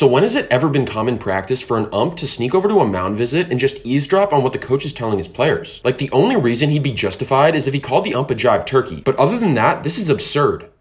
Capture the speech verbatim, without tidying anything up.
So when has it ever been common practice for an ump to sneak over to a mound visit and just eavesdrop on what the coach is telling his players? Like, the only reason he'd be justified is if he called the ump a jive turkey. But other than that, this is absurd.